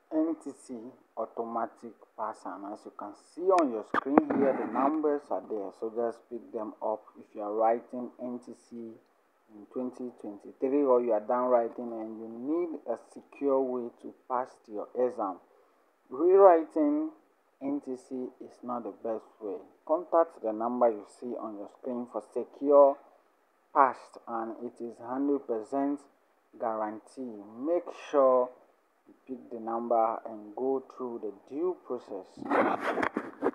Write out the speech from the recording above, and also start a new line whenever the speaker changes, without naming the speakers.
NTC automatic pass, and as you can see on your screen here, the numbers are there, so just pick them up. If you are writing NTC in 2023 or you are done writing and you need a secure way to pass your exam, rewriting NTC is not the best way. Contact the number you see on your screen for secure pass, and it is 100% guarantee. Make sure you pick the number and go through the due process.